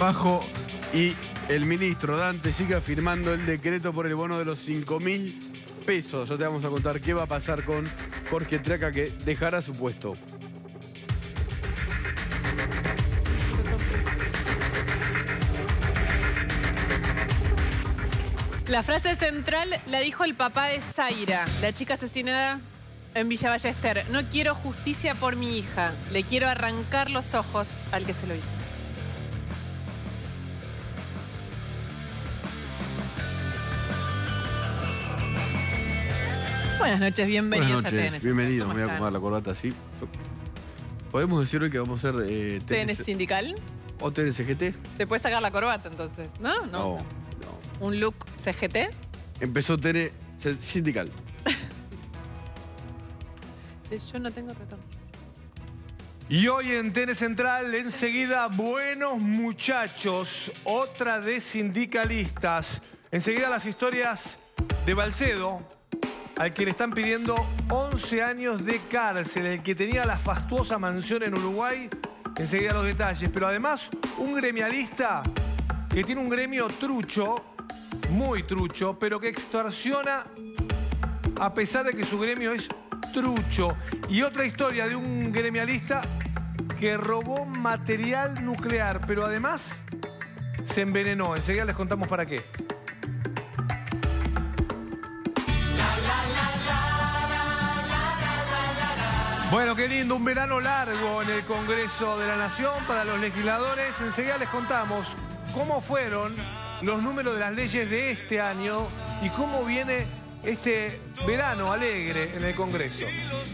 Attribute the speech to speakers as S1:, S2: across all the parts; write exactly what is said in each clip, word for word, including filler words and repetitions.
S1: Pajo y el ministro Dante siga firmando el decreto por el bono de los cinco mil pesos. Ya te vamos a contar qué va a pasar con Jorge Traca, que dejará su puesto.
S2: La frase central la dijo el papá de Zaira, la chica asesinada en Villa Ballester. No quiero justicia por mi hija. Le quiero arrancar los ojos al que se lo hizo. Buenas noches, bienvenidos
S1: Buenas noches,
S2: a T N C.
S1: bienvenidos. Me voy a
S2: están?
S1: acomodar la corbata así. ¿Podemos decir hoy que vamos a hacer eh,
S2: ¿T N C sindical?
S1: o T N C G T?
S2: ¿Te puedes sacar la corbata entonces? ¿No? No.
S1: No, no.
S2: ¿Un look C G T?
S1: Empezó T N C sindical.
S2: Sí, yo no tengo retorno.
S3: Y hoy en T N Central, enseguida, buenos muchachos, otra de sindicalistas. Enseguida las historias de Balcedo, al que le están pidiendo once años de cárcel, el que tenía la fastuosa mansión en Uruguay. Enseguida los detalles, pero además un gremialista que tiene un gremio trucho, muy trucho, pero que extorsiona a pesar de que su gremio es trucho. Y otra historia de un gremialista que robó material nuclear, pero además se envenenó. Enseguida les contamos para qué. Bueno, qué lindo, un verano largo en el Congreso de la Nación para los legisladores. Enseguida les contamos cómo fueron los números de las leyes de este año y cómo viene este verano alegre en el Congreso.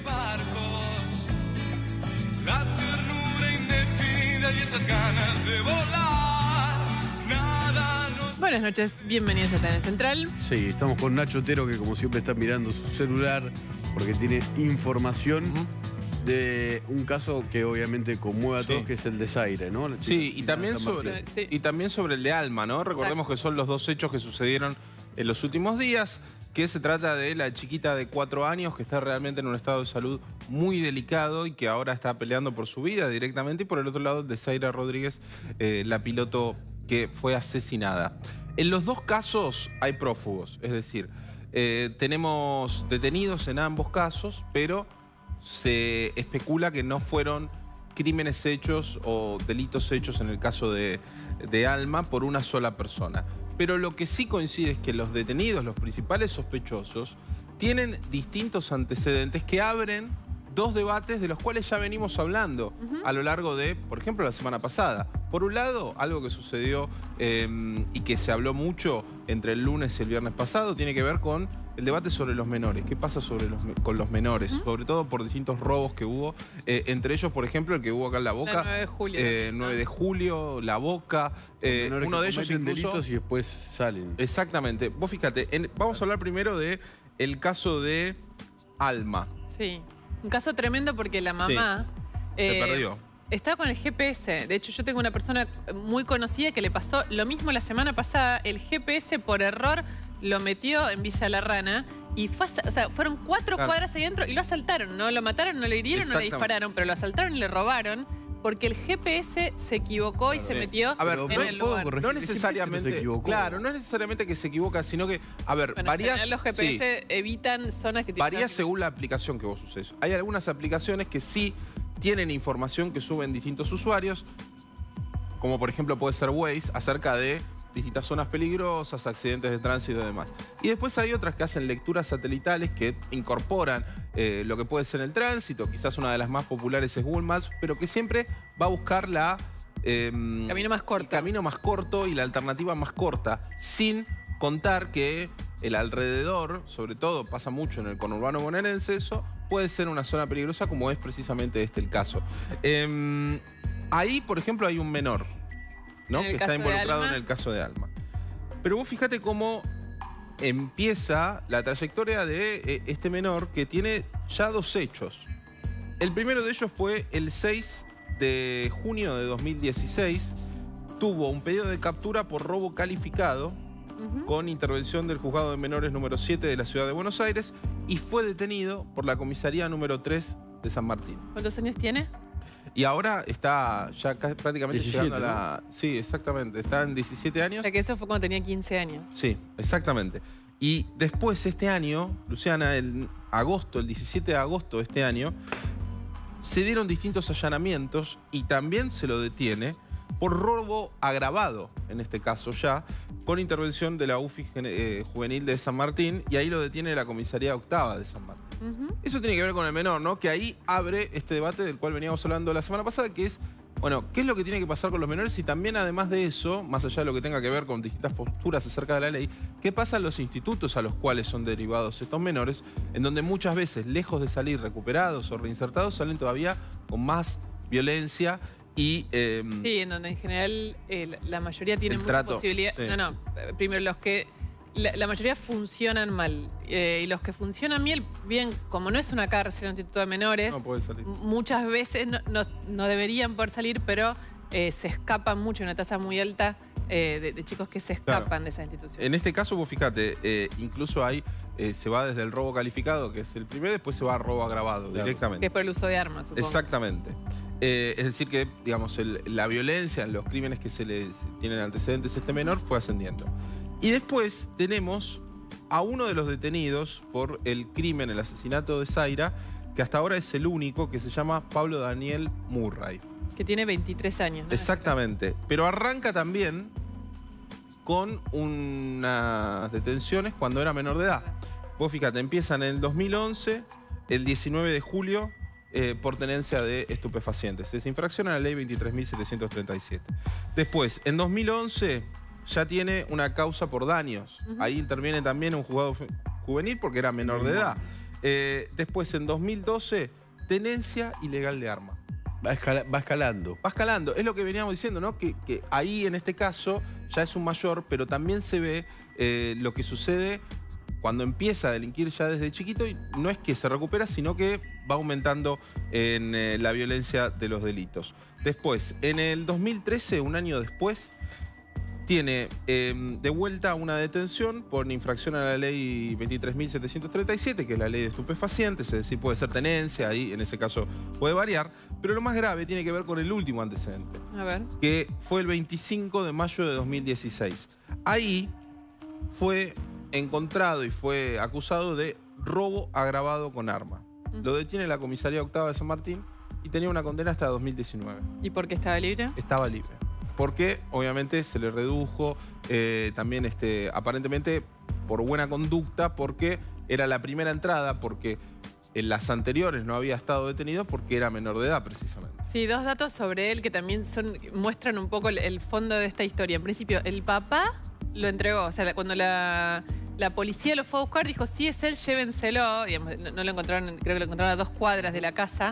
S4: La ternura indefinida y esas ganas de volar. Nada nos...
S2: Buenas noches, bienvenidos a T N Central.
S1: Sí, estamos con Nacho Otero, que como siempre está mirando su celular porque tiene información uh-huh. de un caso que obviamente conmueve a todos, sí. que es el de Zaire, ¿no?
S5: Sí, y también, sobre, sí. y también sobre el de Alma, ¿no? Recordemos Exacto. que son los dos hechos que sucedieron en los últimos días, que se trata de la chiquita de cuatro años que está realmente en un estado de salud muy delicado y que ahora está peleando por su vida directamente, y por el otro lado de Zaira Rodríguez, eh, la piloto que fue asesinada. En los dos casos hay prófugos, es decir, eh, tenemos detenidos en ambos casos, pero se especula que no fueron crímenes hechos o delitos hechos en el caso de, de Alma por una sola persona. Pero lo que sí coincide es que los detenidos, los principales sospechosos, tienen distintos antecedentes que abren dos debates de los cuales ya venimos hablando uh-huh. a lo largo de, por ejemplo, la semana pasada. Por un lado, algo que sucedió eh, y que se habló mucho entre el lunes y el viernes pasado, tiene que ver con el debate sobre los menores. ¿Qué pasa sobre los, con los menores? Uh-huh. Sobre todo por distintos robos que hubo. Eh, entre ellos, por ejemplo, el que hubo acá en La Boca.
S2: El nueve de julio.
S1: Eh,
S5: nueve de julio, La Boca. Eh, uno de ellos incluso...
S1: delitos y después salen.
S5: Exactamente. Vos fíjate, en, vamos a hablar primero de el caso de Alma.
S2: Sí. Un caso tremendo porque la mamá...
S5: Sí. Se
S2: eh,
S5: perdió.
S2: Estaba con el G P S. De hecho, yo tengo una persona muy conocida que le pasó lo mismo la semana pasada. El G P S por error lo metió en Villa La Rana y fue, o sea, fueron cuatro claro. cuadras ahí adentro y lo asaltaron. No lo mataron, no lo hirieron, no le dispararon, pero lo asaltaron y le robaron porque el G P S se equivocó y se metió
S5: a ver,
S2: en
S5: no,
S2: el lugar.
S5: No necesariamente,
S1: no
S5: claro, no es necesariamente que se equivoca, sino que, a ver,
S2: bueno,
S5: varias...
S2: los G P S sí. evitan zonas que tienen...
S5: Varía según la aplicación que vos uses. Hay algunas aplicaciones que sí tienen información que suben distintos usuarios, como por ejemplo puede ser Waze, acerca de distintas zonas peligrosas, accidentes de tránsito y demás. Y después hay otras que hacen lecturas satelitales que incorporan eh, lo que puede ser el tránsito. Quizás una de las más populares es Google Maps, pero que siempre va a buscar la... Eh,
S2: camino más corto.
S5: El camino más corto y la alternativa más corta, sin contar que el alrededor, sobre todo pasa mucho en el conurbano bonaerense, eso puede ser una zona peligrosa, como es precisamente este el caso. Eh, ahí, por ejemplo, hay un menor, ¿no? que está involucrado en el caso de Alma. Pero vos fíjate cómo empieza la trayectoria de eh, este menor, que tiene ya dos hechos. El primero de ellos fue el seis de junio de dos mil dieciséis. Tuvo un pedido de captura por robo calificado uh-huh. con intervención del Juzgado de Menores número siete de la Ciudad de Buenos Aires y fue detenido por la comisaría número tres de San Martín.
S2: ¿Cuántos años tiene?
S5: Y ahora está ya casi- prácticamente
S1: diecisiete,
S5: llegando a la... Sí, exactamente. Está en diecisiete años.
S2: O sea que eso fue cuando tenía quince años.
S5: Sí, exactamente. Y después, este año, Luciana, el agosto, el diecisiete de agosto de este año, se dieron distintos allanamientos y también se lo detiene por robo agravado, en este caso ya, con intervención de la U F I eh, Juvenil de San Martín, y ahí lo detiene la Comisaría Octava de San Martín.
S2: Uh-huh.
S5: Eso tiene que ver con el menor, ¿no? Que ahí abre este debate del cual veníamos hablando la semana pasada, que es, bueno, ¿qué es lo que tiene que pasar con los menores? Y también, además de eso, más allá de lo que tenga que ver con distintas posturas acerca de la ley, ¿qué pasa en los institutos a los cuales son derivados estos menores, en donde muchas veces, lejos de salir recuperados o reinsertados, salen todavía con más violencia y... Eh,
S2: sí, en donde en general eh, la- la mayoría tiene
S5: el
S2: mucha
S5: trato,
S2: posibilidad.
S5: sí.
S2: No, no. eh, Primero, los que. La, la mayoría funcionan mal. eh, y los que funcionan bien, bien, como no es una cárcel, un instituto de menores,
S5: no puede salir.
S2: m- muchas veces no, no- no deberían poder salir, pero eh, se escapan mucho, una tasa muy alta eh, de, de chicos que se escapan
S5: Claro.
S2: de esa institución.
S5: En este caso, vos fíjate, eh, incluso hay, eh, se va desde el robo calificado, que es el primero, después se va a robo agravado
S1: Claro.
S5: directamente.
S2: Que es por el uso de armas, supongo.
S5: Exactamente. Eh, es decir que, digamos, el- la violencia, los crímenes que se les tienen antecedentes a este menor fue ascendiendo. Y después tenemos a uno de los detenidos por el crimen, el asesinato de Zaira, que hasta ahora es el único, que se llama Pablo Daniel Murray.
S2: Que tiene veintitrés años. ¿no?
S5: Exactamente. Pero arranca también con unas detenciones cuando era menor de edad. Vos fíjate, empiezan en el dos mil once, el diecinueve de julio, eh, por tenencia de estupefacientes. Es infracción a la ley veintitrés mil setecientos treinta y siete. Después, en dos mil once, ya tiene una causa por daños.
S2: Ujú.
S5: Ahí interviene también un juzgado fe- juvenil porque era menor de edad. Eh, después, en dos mil doce, tenencia ilegal de arma.
S1: Va, escala- va escalando.
S5: Va escalando, es lo que veníamos diciendo, ¿no? Que, que ahí en este caso ya es un mayor, pero también se ve eh, lo que sucede cuando empieza a delinquir ya desde chiquito y no es que se recupera, sino que va aumentando en eh, la violencia de los delitos. Después, en el dos mil trece, un año después, tiene eh, de vuelta una detención por infracción a la ley veintitrés mil setecientos treinta y siete, que es la ley de estupefacientes, es decir, puede ser tenencia, ahí en ese caso puede variar, pero lo más grave tiene que ver con el último antecedente,
S2: A ver.
S5: que fue el veinticinco de mayo de dos mil dieciséis. Ahí fue encontrado y fue acusado de robo agravado con arma. Lo detiene la Comisaría Octava de San Martín y tenía una condena hasta dos mil diecinueve.
S2: ¿Y por qué estaba libre?
S5: Estaba libre. Porque obviamente se le redujo eh, también este, aparentemente por buena conducta, porque era la primera entrada, porque en las anteriores no había estado detenido porque era menor de edad precisamente.
S2: Sí, dos datos sobre él que también son, muestran un poco el, el fondo de esta historia. En principio, el papá lo entregó. O sea, la- cuando la, la policía lo fue a buscar, dijo, sí, es él, llévenselo. Digamos, no, no lo encontraron, creo que lo encontraron a dos cuadras de la casa.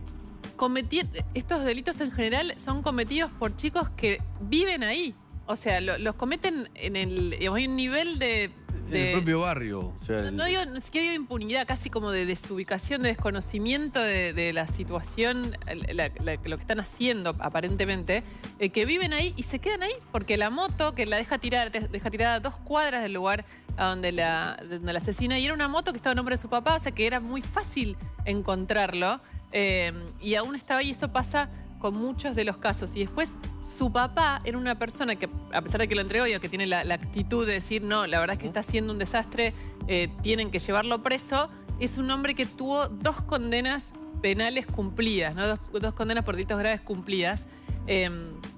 S2: Cometí, estos delitos en general son cometidos por chicos que viven ahí. O sea, lo- los cometen en el... Digamos, hay un nivel de...
S1: En
S2: de-
S1: el propio barrio. O sea,
S2: no,
S1: el-
S2: no digo, ni siquiera digo impunidad, casi como de desubicación, de desconocimiento de, de la situación, la- la- lo que están haciendo aparentemente, eh, que viven ahí y se quedan ahí porque la moto que la deja tirar, te- deja tirada a dos cuadras del lugar a donde la, donde la asesina, y era una moto que estaba en nombre de su papá, o sea que era muy fácil encontrarlo, eh, y aún estaba ahí. Eso pasa con muchos de los casos. Y después su papá era una persona que, a pesar de que lo entregó, y que tiene la, la actitud de decir, no, la verdad es que está haciendo un desastre, eh, tienen que llevarlo preso, es un hombre que tuvo dos condenas penales cumplidas, ¿no? Dos, dos condenas por delitos graves cumplidas. eh,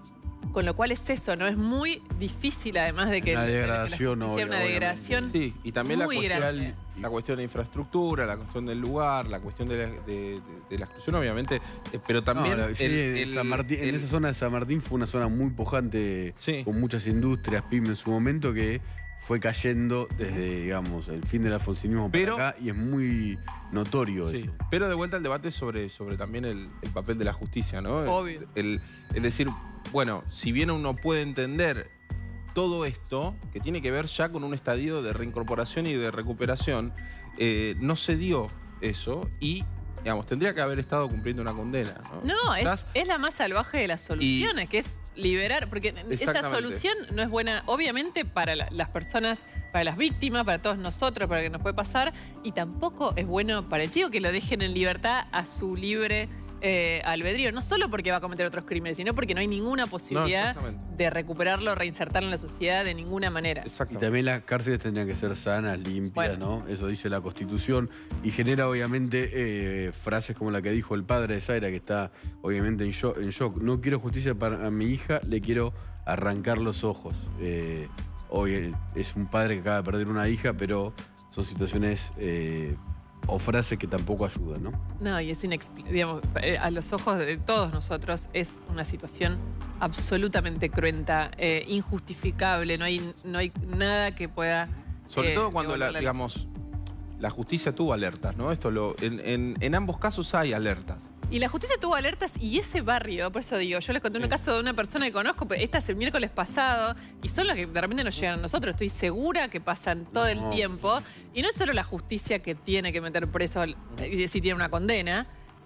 S2: con lo cual es eso, ¿no? Es muy difícil, además de que...
S1: Una
S2: de que la
S1: degradación,
S2: justicia,
S1: obvio-
S2: una
S1: obviamente.
S2: degradación.
S5: Sí, y también la
S2: muy
S5: cuestión,
S2: grande.
S5: la cuestión de infraestructura, la cuestión del lugar, la cuestión de la, de- de- de la exclusión, obviamente, eh, pero también...
S1: No, la- sí,
S5: el-
S1: en,
S5: el-
S1: San Martín- en
S5: el-
S1: esa zona de San Martín fue una zona muy pujante,
S5: Sí.
S1: con muchas industrias, pymes en su momento, que fue cayendo desde, digamos, el fin del alfonsinismo
S5: Pero-
S1: para acá, y es muy notorio
S5: Sí,
S1: eso.
S5: pero de vuelta al debate sobre, sobre también el, el papel de la justicia, ¿no?
S2: Obvio.
S5: El, es decir, bueno, si bien uno puede entender todo esto, que tiene que ver ya con un estadio de reincorporación y de recuperación, eh, no se dio eso y, digamos, tendría que haber estado cumpliendo una condena, ¿no?
S2: No, es,
S5: Quizás-
S2: es la más salvaje de las soluciones, que es liberar, porque esa
S5: Exactamente.
S2: solución no es buena, obviamente, para la- las personas, para las víctimas, para todos nosotros, para lo que nos puede pasar, y tampoco es bueno para el chico que lo dejen en libertad a su libre eh, albedrío. No solo porque va a cometer otros crímenes, sino porque no hay ninguna posibilidad
S5: No,
S2: de recuperarlo, reinsertarlo en la sociedad de ninguna manera.
S1: Y también las cárceles tendrían que ser sanas, limpias,
S2: Bueno.
S1: ¿no? Eso dice la Constitución. Y genera, obviamente, eh, frases como la que dijo el padre de Zaira, que está, obviamente, en shock. En shock. No quiero justicia para mi hija, le quiero arrancar los ojos. Eh, hoy es un padre que acaba de perder una hija, pero son situaciones eh, o frases que tampoco ayudan, ¿no?
S2: No, y es inexplicable. Digamos, eh, a los ojos de todos nosotros es una situación absolutamente cruenta, eh, injustificable. No hay, no hay nada que pueda.
S5: Sobre
S2: eh,
S5: todo cuando, la,
S2: devolverle-
S5: digamos, la justicia tuvo alertas, ¿no? Esto lo, en, en- en ambos casos hay alertas.
S2: Y la justicia tuvo alertas y ese barrio, por eso digo, yo les conté un caso de una persona que conozco, pero esta es el miércoles pasado, y son las que de repente nos llegan a nosotros. Estoy segura que pasan todo el
S1: No.
S2: tiempo. Y no es solo la justicia que tiene que meter preso al- y si tiene una condena,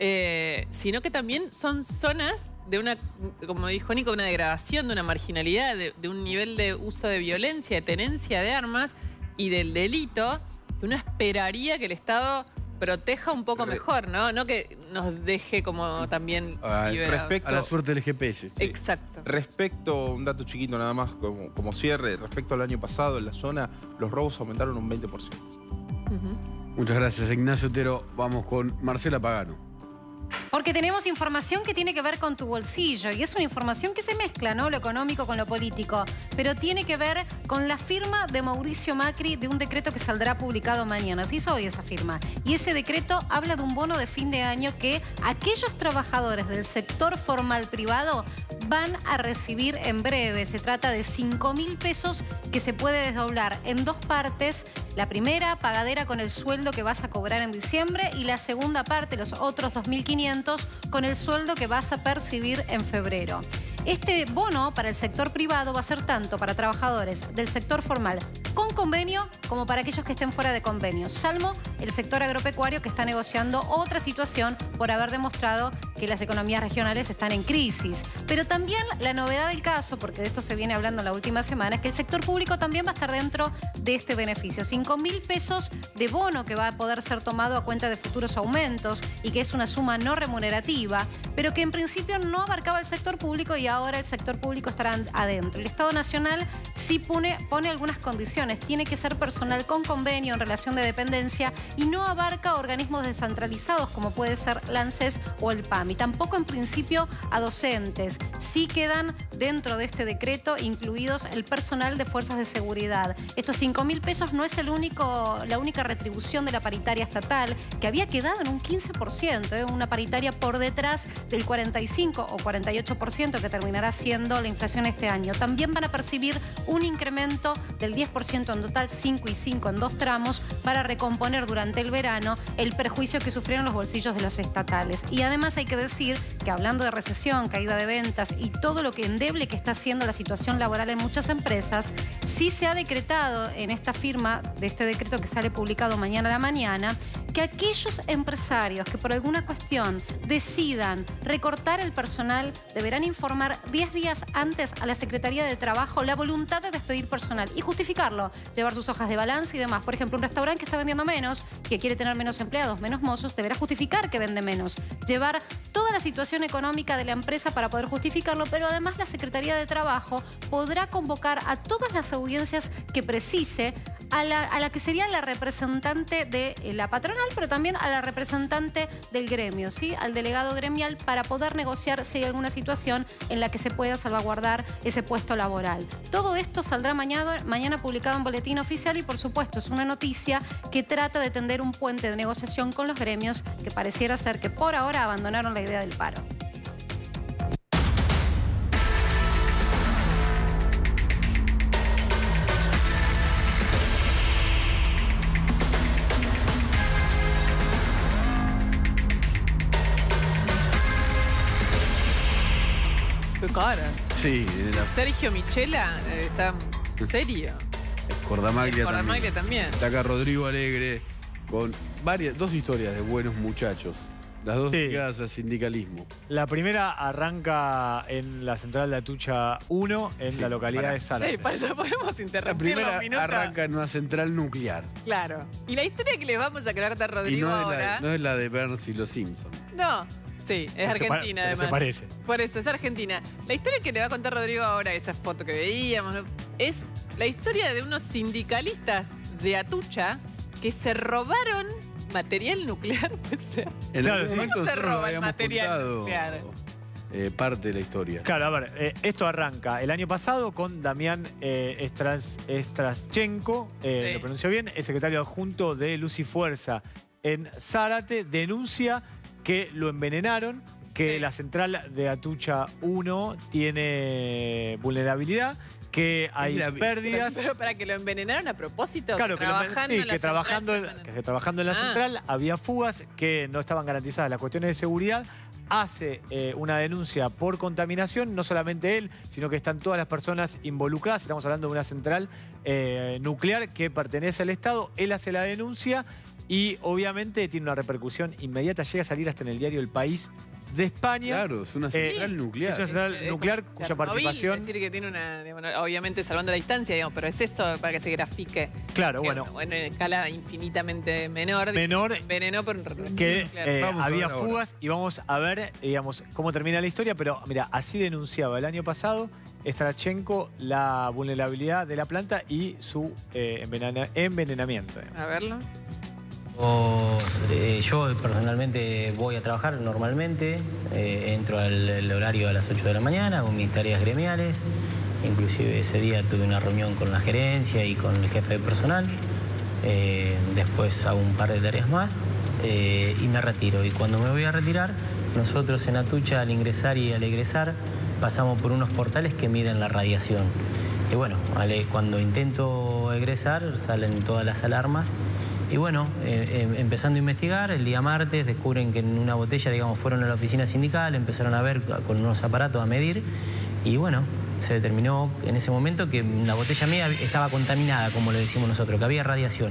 S2: eh, sino que también son zonas de una, como dijo Nico, una degradación, de una marginalidad, de, de un nivel de uso de violencia, de tenencia de armas y del delito, que uno esperaría que el Estado proteja un poco
S5: Re-
S2: mejor, ¿no? No que nos deje como también
S1: Ah,
S2: liberados.
S5: respecto-
S1: A la suerte del G P S.
S2: Exacto.
S5: Respecto, un dato chiquito nada más como, como cierre, respecto al año pasado en la zona, los robos aumentaron un veinte por ciento.
S2: Ujú.
S1: Muchas gracias, Ignacio Otero. Vamos con Marcela Pagano.
S6: Porque tenemos información que tiene que ver con tu bolsillo y es una información que se mezcla, ¿no? Lo económico con lo político, pero tiene que ver con la firma de Mauricio Macri de un decreto que saldrá publicado mañana. Se hizo hoy esa firma. Y ese decreto habla de un bono de fin de año que aquellos trabajadores del sector formal privado van a recibir en breve. Se trata de cinco mil pesos que se puede desdoblar en dos partes. La primera, pagadera con el sueldo que vas a cobrar en diciembre, y la segunda parte, los otros dos mil quinientos, con el sueldo que vas a percibir en febrero. Este bono para el sector privado va a ser tanto para trabajadores del sector formal con convenio como para aquellos que estén fuera de convenio, salvo el sector agropecuario que está negociando otra situación por haber demostrado que las economías regionales están en crisis. Pero también la novedad del caso, porque de esto se viene hablando en la última semana, es que el sector público también va a estar dentro de este beneficio. cinco mil pesos de bono que va a poder ser tomado a cuenta de futuros aumentos y que es una suma no remunerativa, pero que en principio no abarcaba el sector público y ahora el sector público estará adentro. El Estado Nacional sí pone, pone algunas condiciones. Tiene que ser personal con convenio en relación de dependencia y no abarca organismos descentralizados como puede ser la ANSES o el P A M. Y tampoco en principio a docentes. Sí quedan dentro de este decreto incluidos el personal de fuerzas de seguridad. Estos cinco mil pesos no es el único, la única retribución de la paritaria estatal, que había quedado en un quince por ciento, ¿eh? Una paritaria por detrás del cuarenta y cinco o cuarenta y ocho por ciento que terminará siendo la inflación este año. También van a percibir un incremento del diez por ciento en total, cinco y cinco en dos tramos, para recomponer durante el verano el perjuicio que sufrieron los bolsillos de los estatales. Y además hay que decir que, hablando de recesión, caída de ventas y todo lo que endeble que está haciendo la situación laboral en muchas empresas, sí se ha decretado en esta firma de este decreto que sale publicado mañana a la mañana, que aquellos empresarios que por alguna cuestión decidan recortar el personal deberán informar diez días antes a la Secretaría de Trabajo la voluntad de despedir personal y justificarlo, llevar sus hojas de balance y demás. Por ejemplo, un restaurante que está vendiendo menos, que quiere tener menos empleados, menos mozos, deberá justificar que vende menos, llevar toda la situación económica de la empresa para poder justificarlo, pero además la Secretaría de Trabajo podrá convocar a todas las audiencias que precise a la, a la que sería la representante de la patronal, pero también a la representante del gremio, ¿sí? Al delegado gremial, para poder negociar si hay alguna situación en la que se pueda salvaguardar ese puesto laboral. Todo esto saldrá mañana, mañana publicado en Boletín Oficial y, por supuesto, es una noticia que trata de tender un puente de negociación con los gremios que pareciera ser que por ahora abandonaron la idea del paro.
S2: Qué cara.
S1: Sí, de la
S2: Sergio Michela eh, está serio.
S1: Cordamaglia
S2: Cordamaglia
S1: también.
S2: también.
S1: Está acá Rodrigo Alegre con varias, dos historias de buenos muchachos. Las dos
S7: Sí.
S1: ligadas al sindicalismo.
S7: La primera arranca en la central de Atucha uno, en
S1: Sí,
S7: la localidad
S1: pará.
S7: de Zárate.
S2: Sí, para eso podemos
S1: La
S2: interrumpir
S1: primera
S2: un minuto.
S1: arranca en una central nuclear.
S2: Claro. Y la historia que le vamos a contar a
S1: Y
S2: Rodrigo
S1: no es, la
S2: ahora.
S1: de, no es la de Burns y los Simpsons.
S2: No, Sí, es argentina
S7: se
S2: además.
S7: Se parece.
S2: Por eso, es argentina. La historia que le va a contar Rodrigo ahora, esa foto que veíamos, ¿no? Es la historia de unos sindicalistas de Atucha que se robaron material nuclear.
S1: En
S7: Claro,
S1: algún
S7: sí.
S1: momento
S2: ¿Cómo se
S1: nosotros
S2: roba el
S1: habíamos
S2: material
S1: contado
S2: nuclear?
S1: eh, parte de la historia.
S7: Claro, a ver, eh, esto arranca el año pasado con Damián eh, Estras, Estraschenko, eh,
S2: Sí.
S7: lo pronunció bien, el secretario adjunto de Luz y Fuerza en Zárate, denuncia que lo envenenaron, que
S2: Sí.
S7: la central de Atucha uno tiene vulnerabilidad, que hay
S1: Mira,
S7: pérdidas.
S2: Pero para que lo envenenaron a propósito,
S7: Claro, que, lo enven-
S2: trabajando
S7: sí,
S2: en la
S7: que, trabajando,
S2: central
S7: en-
S2: se
S7: que trabajando en la
S2: Ah.
S7: central había fugas, que no estaban garantizadas las cuestiones de seguridad. Hace eh, una denuncia por contaminación, no solamente él, sino que están todas las personas involucradas. Estamos hablando de una central eh, nuclear que pertenece al Estado. Él hace la denuncia y obviamente tiene una repercusión inmediata. Llega a salir hasta en el diario El País de España.
S1: Claro, es una central
S7: Eh,
S1: nuclear.
S7: es una central
S2: Es
S7: nuclear
S2: como
S7: cuya
S2: Chernobyl,
S7: participación...
S2: Es decir, que tiene una, digamos, obviamente salvando la distancia, digamos, pero es eso para que se grafique.
S7: Claro,
S2: Que,
S7: bueno,
S2: en escala infinitamente menor.
S7: Menor,
S2: Envenenó por un residuo
S7: que
S2: nuclear.
S7: eh,
S1: Vamos a
S7: había
S1: ver ahora.
S7: fugas y vamos a ver, digamos, cómo termina la historia, pero mira, así denunciaba el año pasado Estrachenko la vulnerabilidad de la planta y su eh, envenena- envenenamiento.
S2: A verlo.
S8: O, eh, yo personalmente voy a trabajar normalmente, eh, entro al el horario a las ocho de la mañana, hago mis tareas gremiales, inclusive ese día tuve una reunión con la gerencia y con el jefe de personal, eh, después hago un par de tareas más eh, y me retiro. Y cuando me voy a retirar, nosotros en Atucha al ingresar y al egresar pasamos por unos portales que miden la radiación. Y bueno, vale, cuando intento egresar salen todas las alarmas. Y bueno, eh, eh, empezando a investigar, el día martes descubren que en una botella, digamos, fueron a la oficina sindical, empezaron a ver con unos aparatos a medir y bueno, se determinó en ese momento que la botella mía estaba contaminada, como le decimos nosotros, que había radiación.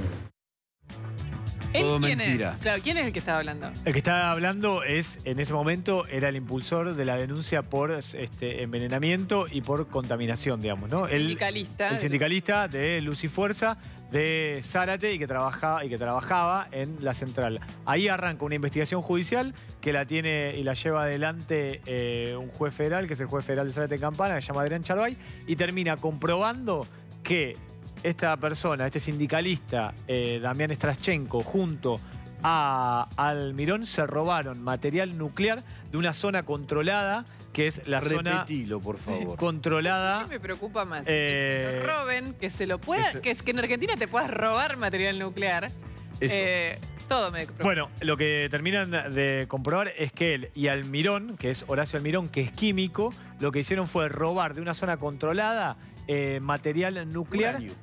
S2: ¿Él
S1: Todo
S2: quién
S1: mentira.
S2: es? Claro, ¿quién es el que estaba hablando?
S7: El que estaba hablando es, en ese momento, era el impulsor de la denuncia por este, envenenamiento y por contaminación, digamos, ¿no? El
S2: Sindicalista.
S7: El sindicalista de Luz y Fuerza de Zárate y que, trabaja, y que trabajaba en la central. Ahí arranca una investigación judicial que la tiene y la lleva adelante eh, un juez federal, que es el juez federal de Zárate Campana, que se llama Adrián Charbay, y termina comprobando que esta persona, este sindicalista, eh, Damián Estraschenko, junto a Almirón, se robaron material nuclear de una zona controlada, que es la zona
S1: Repetilo, por favor.
S7: controlada.
S2: ¿Qué me preocupa más?
S7: Eh,
S2: que se lo roben, que se lo pueda,
S1: eso-
S2: que es que en Argentina te puedas robar material nuclear.
S1: Eso.
S2: Eh, todo me preocupa.
S7: Bueno, lo que terminan de comprobar es que él y Almirón, que es Horacio Almirón, que es químico, lo que hicieron fue robar de una zona controlada eh, material nuclear.
S1: Uranio.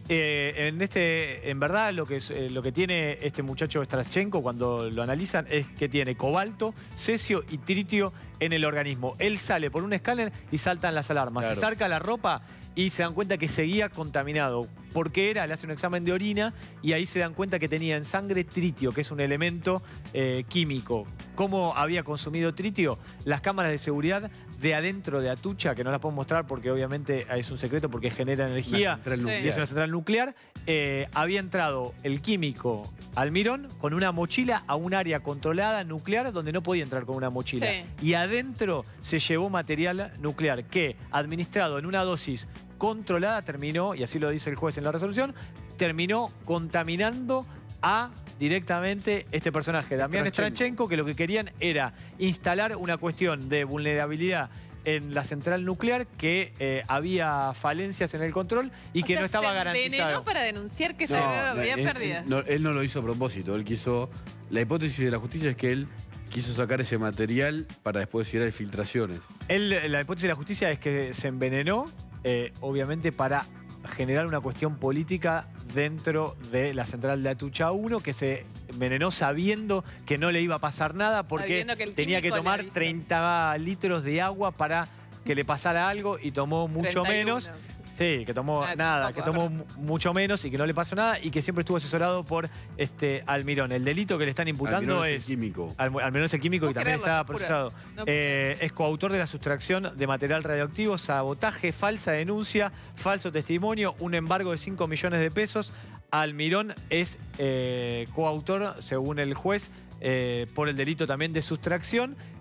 S7: Eh, en este, en verdad, lo que, es- eh, lo que tiene este muchacho Estraschenko cuando lo analizan es que tiene cobalto, cesio y tritio en el organismo. Él sale por un escáner y saltan las alarmas.
S1: Claro.
S7: Se saca la ropa y se dan cuenta que seguía contaminado. Porque era, le hacen un examen de orina y ahí se dan cuenta que tenía en sangre tritio, que es un elemento eh, químico. ¿Cómo había consumido tritio? Las cámaras de seguridad de adentro de Atucha, que no las puedo mostrar porque obviamente es un secreto porque genera energía.
S1: Una central
S2: Sí.
S1: nuclear.
S7: Y es una central nuclear. eh, había entrado el químico Almirón con una mochila a un área controlada nuclear donde no podía entrar con una mochila.
S2: Sí.
S7: Y adentro se llevó material nuclear que, administrado en una dosis controlada, terminó, y así lo dice el juez en la resolución, terminó contaminando a directamente este personaje, Damián
S1: Estraschenko.
S7: Estraschenko, que lo que querían era instalar una cuestión de vulnerabilidad en la central nuclear, que eh, había falencias en el control y
S2: O
S7: que
S2: sea,
S7: no estaba
S2: se
S7: garantizado.
S2: envenenó para denunciar que se
S1: No,
S2: había
S1: él-
S2: pérdidas.
S1: él no, él no lo hizo a propósito. Él quiso. La hipótesis de la justicia es que él quiso sacar ese material para después ir a filtraciones.
S7: Él, la hipótesis de la justicia es que se envenenó, eh, obviamente para generar una cuestión política dentro de la central de Atucha uno, que se envenenó sabiendo que no le iba a pasar nada porque
S2: Sabiendo que el
S7: tenía que
S2: químico le
S7: tomar
S2: avisó.
S7: treinta litros de agua para que le pasara algo y tomó mucho
S2: treinta y uno.
S7: menos. Sí, que tomó
S2: Ah,
S7: nada,
S2: tampoco,
S7: que tomó mu- mucho menos y que no le pasó nada y que siempre estuvo asesorado por este Almirón. El delito que le están imputando
S1: Almirón es el
S7: es...
S1: químico.
S7: Al, al menos el químico
S2: No
S7: y también
S2: creerlo,
S7: estaba
S2: te juro.
S7: procesado.
S2: No
S7: Eh, es coautor de la sustracción de material radioactivo, sabotaje, falsa denuncia, falso testimonio, un embargo de cinco millones de pesos. Almirón es eh, coautor, según el juez, eh, por el delito también de sustracción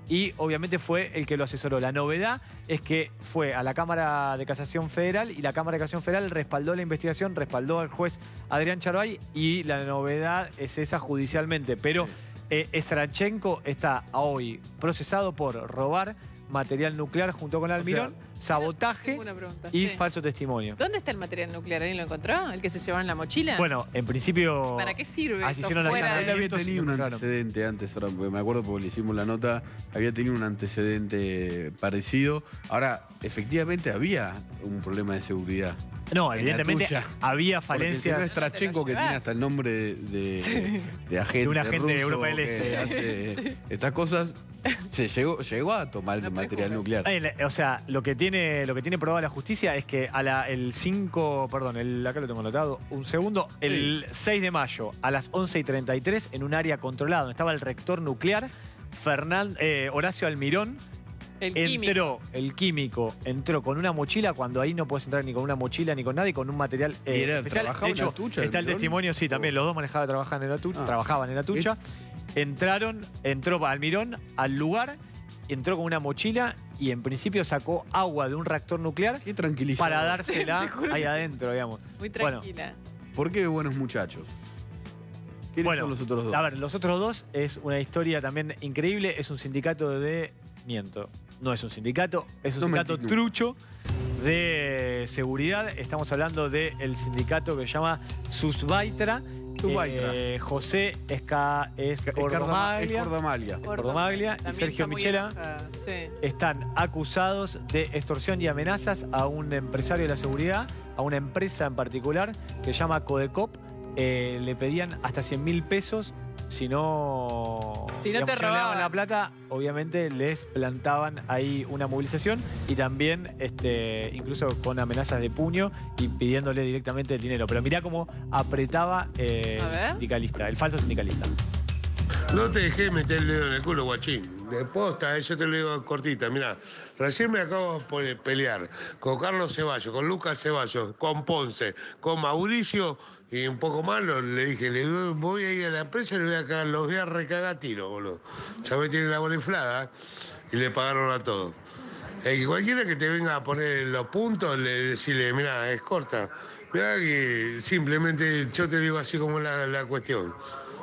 S7: y obviamente fue el que lo asesoró. La novedad es que fue a la Cámara de Casación Federal y la Cámara de Casación Federal respaldó la investigación, respaldó al juez Adrián Charbay y la novedad es esa judicialmente. Pero eh, Strachenko está hoy procesado por robar material nuclear junto con Almirón, o sea, sabotaje y sí. falso testimonio.
S2: ¿Dónde está el material nuclear? ¿Alguien lo encontró? ¿El que se llevaba en la mochila?
S7: Bueno, en principio...
S2: ¿Para qué sirve eso?
S7: Hicieron
S2: Fuera
S1: Él había tenido un antecedente antes, ahora me acuerdo porque le hicimos la nota, había tenido un antecedente parecido. Ahora, efectivamente había un problema de seguridad.
S7: No, evidentemente había falencias.
S1: Porque Strachenko, que tiene hasta el nombre de, de, sí. de agente,
S7: de un agente
S1: ruso
S7: de Europa del
S1: Este. Que hace sí. estas cosas. Se llegó, llegó a tomar no el material nuclear.
S7: O sea, lo que tiene, lo que tiene probada la justicia es que a la, el cinco, perdón, el, acá lo tengo anotado, un segundo, el sí. seis de mayo a las once y treinta y tres en un área controlada donde estaba el reactor nuclear, Fernand, eh, Horacio Almirón,
S2: el
S7: entró,
S2: químico.
S7: el químico, entró con una mochila cuando ahí no puedes entrar ni con una mochila ni con nada y con un material eh,
S1: ¿Y era,
S7: especial.
S1: De
S7: hecho,
S1: en la tucha,
S7: está el testimonio, sí, también, los dos manejaban, trabajaban en la tucha, ah. trabajaban en la tucha. Entraron, entró Almirón al lugar, entró con una mochila y en principio sacó agua de un reactor nuclear para dársela ahí adentro, digamos.
S2: Muy tranquila.
S1: Bueno, ¿por qué buenos muchachos? ¿Quiénes
S7: bueno,
S1: son los otros dos?
S7: A ver, los otros dos es una historia también increíble. Es un sindicato de... Miento. No es un sindicato, es un no sindicato trucho de seguridad. Estamos hablando del sindicato que se llama Susbaitra. Eh, José Esca, Escordamaglia,
S1: Escordamaglia.
S7: Escordamaglia y Sergio Michela sí. están acusados de extorsión y amenazas a un empresario de la seguridad, a una empresa en particular que se llama Codecop. Eh, le pedían hasta cien mil pesos. Si no,
S2: si no
S7: digamos,
S2: te
S7: si no le daban
S2: robaban
S7: la plata, obviamente les plantaban ahí una movilización y también este, incluso con amenazas de puño y pidiéndole directamente el dinero. Pero mirá cómo apretaba eh, el sindicalista, el falso sindicalista.
S9: No te dejé meter el dedo en el culo, guachín. De posta, yo te lo digo cortita. Mirá, recién me acabo de pelear con Carlos Ceballos, con Lucas Ceballos, con Ponce, con Mauricio y un poco más. Le dije, le voy a ir a la empresa y le voy a cagar, los voy a recagar a tiro, boludo. Ya me tienen la bola inflada y le pagaron a todos. Eh, que cualquiera que te venga a poner los puntos, le decirle, mirá, es corta. Mirá que simplemente yo te digo así como la, la cuestión.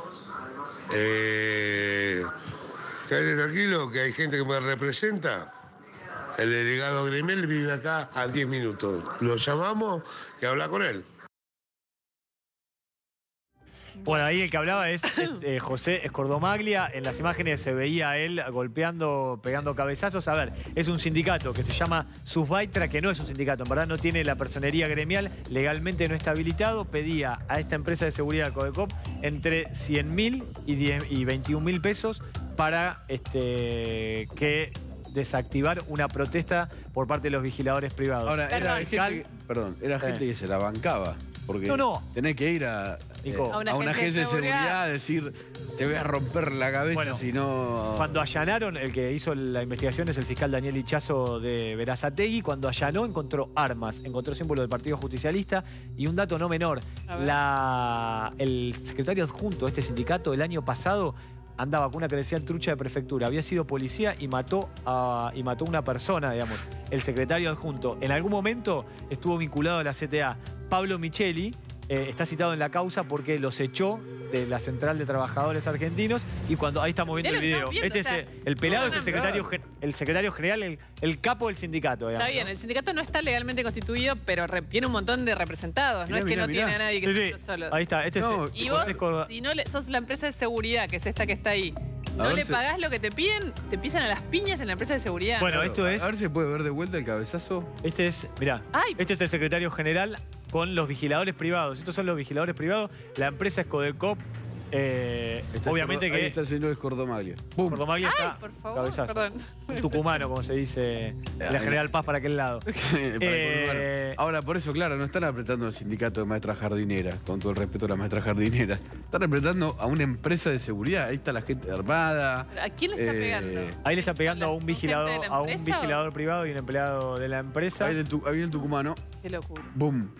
S9: Eh, quédate tranquilo que hay gente que me representa. El delegado gremial vive acá a diez minutos. Lo llamamos y habla con él.
S7: Bueno, ahí el que hablaba es eh, José Escordamaglia. En las imágenes se veía a él golpeando, pegando cabezazos. A ver, es un sindicato que se llama Susbaitra, que no es un sindicato. En verdad no tiene la personería gremial, legalmente no está habilitado. Pedía a esta empresa de seguridad Codecop entre cien mil y veintiún mil pesos para este, que desactivar una protesta por parte de los vigiladores privados.
S1: Ahora, era gente, que, perdón, era gente que se la bancaba. Porque
S7: no, no.
S1: tenés que ir a, eh, a, una, a una agencia de seguridad a decir, te voy a romper la cabeza bueno, si no...
S7: Cuando allanaron, el que hizo la investigación es el fiscal Daniel Ichazo de Berazategui. Cuando allanó encontró armas, encontró símbolos del Partido Justicialista y un dato no menor. La, el secretario adjunto de este sindicato el año pasado andaba con una credencial trucha de prefectura, había sido policía y mató a y mató a una persona, digamos. El secretario adjunto en algún momento estuvo vinculado a la C T A. Pablo Micheli eh, está citado en la causa porque los echó de la Central de Trabajadores Argentinos y cuando ahí estamos viendo el video. Viendo, este o sea, es el pelado no, es el secretario, el secretario general, el, el capo del sindicato. Digamos,
S2: está bien,
S7: ¿no?
S2: El sindicato no está legalmente constituido, pero re, tiene un montón de representados.
S1: Mirá,
S2: no es
S1: mirá,
S2: que no
S1: mirá.
S2: tiene a nadie que
S7: sí,
S2: esté
S7: sí.
S2: solo.
S7: Ahí está, este
S2: no,
S7: es
S2: y vos, si no le, sos la empresa de seguridad, que es esta que está ahí, no le se... pagás lo que te piden, te pisan a las piñas en la empresa de seguridad.
S7: Bueno, esto es...
S1: A ver si puede ver de vuelta el cabezazo.
S7: Este es, mirá, Ay. este es el secretario general con los vigiladores privados. Estos son los vigiladores privados. La empresa es Codecop. Eh, obviamente
S1: ahí
S7: que...
S1: Ahí está el señor Escordamaglia.
S7: Escordamaglia está,
S2: Ay, por favor,
S7: cabezazo.
S2: Perdón.
S7: Un tucumano, como se dice, la General Paz para aquel lado.
S1: eh... Ahora, por eso, claro, no están apretando al sindicato de maestras jardineras, con todo el respeto a las maestras jardineras. Están apretando a una empresa de seguridad. Ahí está la gente armada.
S2: ¿A quién le está eh... pegando?
S7: Ahí le está pegando a un vigilador, a un vigilador privado y un empleado de la empresa.
S1: Ahí viene el, tu, el tucumano.
S2: Qué locura.
S1: Boom.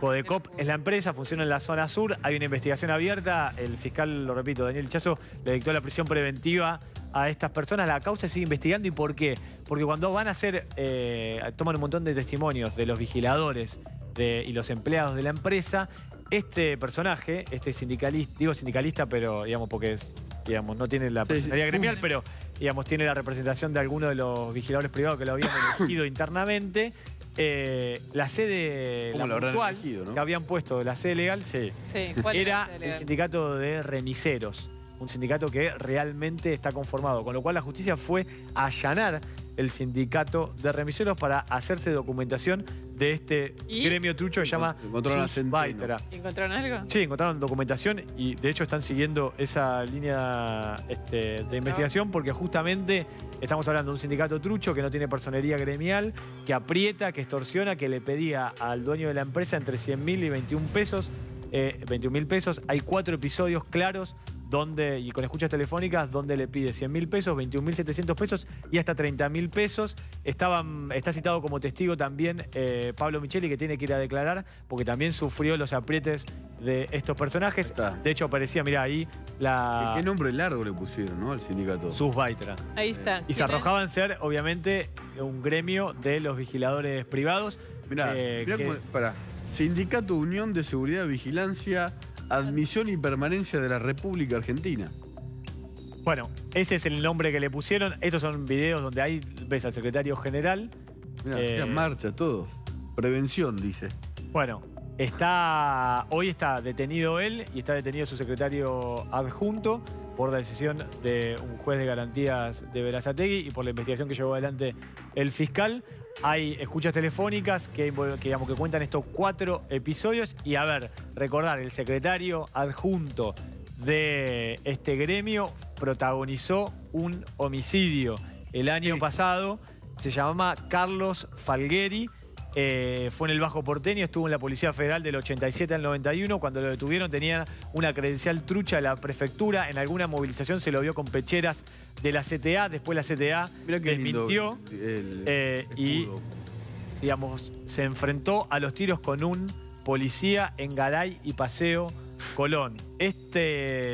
S7: Codecop es la empresa, funciona en la zona sur, hay una investigación abierta, el fiscal, lo repito, Daniel Chazo, le dictó la prisión preventiva a estas personas. La causa sigue investigando. ¿Y por qué? Porque cuando van a hacer, eh, toman un montón de testimonios de los vigiladores de, y los empleados de la empresa, este personaje, este sindicalista, digo sindicalista, pero digamos porque es, digamos, no tiene la personalidad gremial, pero digamos, tiene la representación de alguno de los vigiladores privados que lo habían elegido internamente. Eh, la sede la virtual elegido, ¿no? que habían puesto, la sede legal, sí,
S2: sí ¿cuál
S7: era
S2: era
S7: el sindicato de remiseros, un sindicato que realmente está conformado, con lo cual la justicia fue a allanar el sindicato de remiseros para hacerse documentación de este
S2: ¿Y?
S7: gremio trucho que se llama Susbaitra.
S2: ¿Encontraron algo?
S7: Sí, encontraron documentación y de hecho están siguiendo esa línea este, de investigación porque justamente estamos hablando de un sindicato trucho que no tiene personería gremial, que aprieta, que extorsiona, que le pedía al dueño de la empresa entre cien mil y veintiún pesos, eh, veintiún mil pesos. Hay cuatro episodios claros donde, y con escuchas telefónicas, donde le pide cien mil pesos, veintiún mil setecientos pesos y hasta treinta mil pesos. Estaban, está citado como testigo también eh, Pablo Micheli, que tiene que ir a declarar, porque también sufrió los aprietes de estos personajes.
S1: Está.
S7: De hecho, aparecía, mirá, ahí la...
S1: ¿Qué nombre largo le pusieron, no? Al sindicato.
S7: Susbaitra.
S2: Ahí está.
S7: Y se arrojaban ser, obviamente, un gremio de los vigiladores privados.
S1: Mirá,
S7: eh,
S1: mirá
S7: que...
S1: cómo, pará. Sindicato Unión de Seguridad y Vigilancia, Admisión y Permanencia de la República Argentina.
S7: Bueno, ese es el nombre que le pusieron. Estos son videos donde ahí ves al secretario general.
S1: Mirá,
S7: eh,
S1: en marcha, todo. Prevención, dice.
S7: Bueno, está, hoy está detenido él y está detenido su secretario adjunto por la decisión de un juez de garantías de Berazategui y por la investigación que llevó adelante el fiscal. Hay escuchas telefónicas que, que, digamos, que cuentan estos cuatro episodios y, a ver, recordar, el secretario adjunto de este gremio protagonizó un homicidio el año sí. pasado. Se llamaba Carlos Falgueri. Eh, fue en el Bajo Porteño, estuvo en la Policía Federal del ochenta y siete al noventa y uno. Cuando lo detuvieron tenía una credencial trucha de la prefectura. En alguna movilización se lo vio con pecheras de la C T A. Después la C T A desmintió el, eh, el y, digamos, se enfrentó a los tiros con un policía en Garay y Paseo Colón. Este,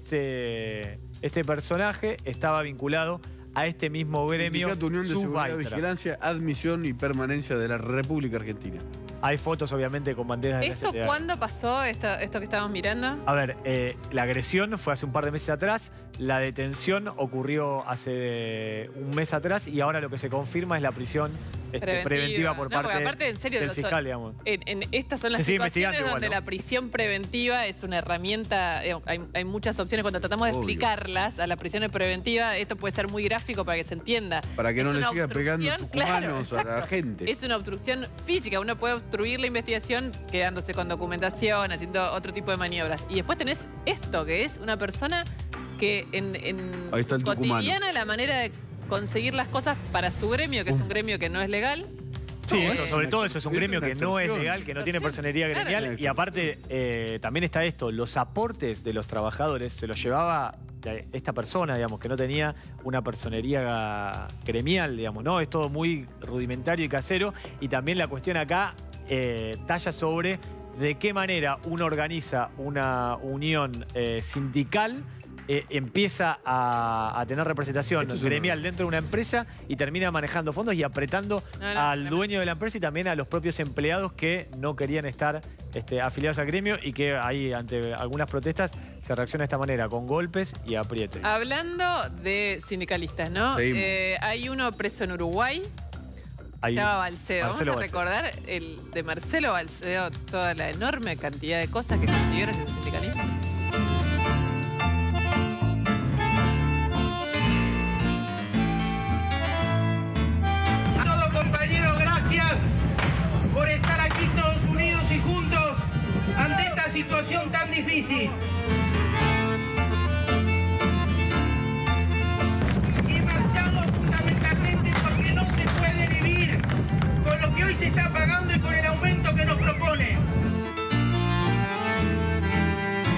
S7: este, este personaje estaba vinculado a este mismo gremio.
S1: Sindicato Unión de Seguridad y Vigilancia, Admisión y Permanencia de la República Argentina.
S7: Hay fotos, obviamente, con banderas de la
S2: ¿Esto
S7: C T A.
S2: cuándo pasó, esto, esto que estamos mirando?
S7: A ver, eh, la agresión fue hace un par de meses atrás, la detención ocurrió hace un mes atrás y ahora lo que se confirma es la prisión este, preventiva. preventiva por
S2: no,
S7: parte
S2: aparte, en serio,
S7: del
S2: son,
S7: fiscal, digamos.
S2: En, en estas son las
S7: se
S2: situaciones donde
S7: igual, ¿no?
S2: la prisión preventiva es una herramienta, eh, hay, hay muchas opciones cuando tratamos de
S1: Obvio.
S2: explicarlas a la prisión preventiva. Esto puede ser muy gráfico para que se entienda.
S1: Para que
S2: es
S1: no le siga pegando tucumanos
S2: claro,
S1: a la gente.
S2: Es una obstrucción física, uno puede obstruir la investigación quedándose con documentación, haciendo otro tipo de maniobras. Y después tenés esto, que es una persona que en, en
S1: Ahí está el
S2: cotidiana la manera de conseguir las cosas para su gremio, que es un gremio que no es legal.
S7: Sí,
S2: no,
S7: eso,
S2: es
S7: sobre todo eso, es un
S1: es
S7: gremio
S1: una
S7: que no es
S1: extorsión.
S7: legal, que no tiene personería
S2: Claro.
S7: gremial. Y aparte, eh, también está esto, los aportes de los trabajadores se los llevaba esta persona, digamos, que no tenía una personería gremial, digamos, ¿no? Es todo muy rudimentario y casero. Y también la cuestión acá eh, talla sobre de qué manera uno organiza una unión eh, sindical, eh, empieza a, a tener representación gremial dentro de una empresa y termina manejando fondos y apretando
S2: no, no,
S7: al
S2: no.
S7: dueño de la empresa y también a los propios empleados que no querían estar este, afiliados al gremio y que ahí ante algunas protestas se reacciona de esta manera, con golpes y apriete.
S2: Hablando de sindicalistas, ¿no? Eh, hay uno preso en Uruguay.
S7: Ahí,
S2: se llama Balcedo.
S7: Marcelo
S2: Vamos a recordar el de Marcelo Balcedo, toda la enorme cantidad de cosas que consiguió gracias al sindicalismo.
S10: A todos, compañeros, gracias por estar aquí todos unidos y juntos ante esta situación tan difícil. Y marchamos fundamentalmente porque no se puede vivir con lo que hoy se está pagando y con el aumento que nos propone.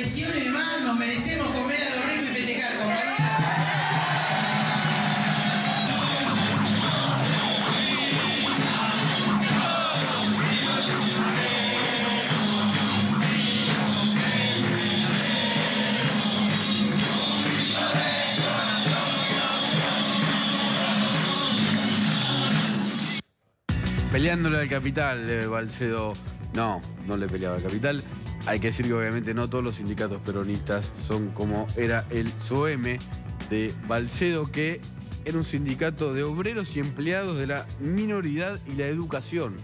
S10: presión y demás, nos merecemos comer a lo rico y festejar, compañeros.
S1: Peleándole al Capital, eh, Balcedo. No, no le peleaba al Capital. Hay que decir que obviamente no todos los sindicatos peronistas son como era el S O E M de Balcedo, que era un sindicato de obreros y empleados de la minoridad y la educación.